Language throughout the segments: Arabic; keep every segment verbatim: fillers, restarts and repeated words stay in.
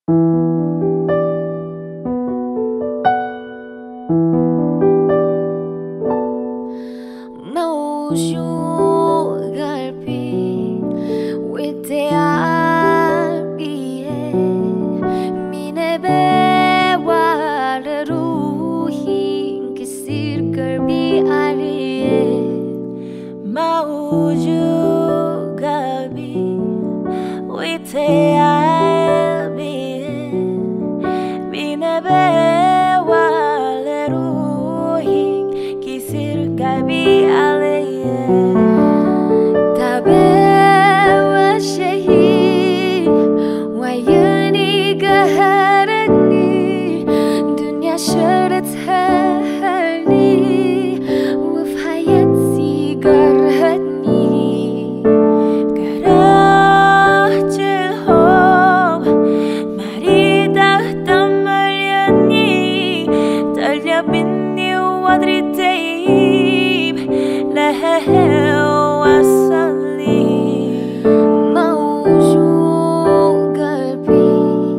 موجوع قلبي والتعبية من بوار روحي انكسر قلبي عليه موجوع قلبي والتعبية من بوار روحي انكسر قلبي عليه موجوع قلبي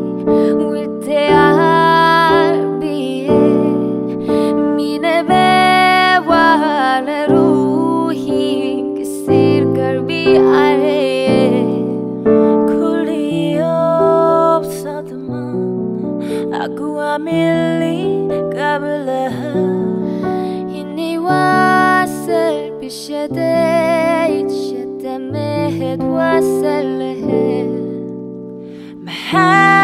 والتعبية من بوار روحي انكسر قلبي عليه كل يوم صدمة أقوى من اللي قبلها إني واصل بشدايد شدمت واصل لها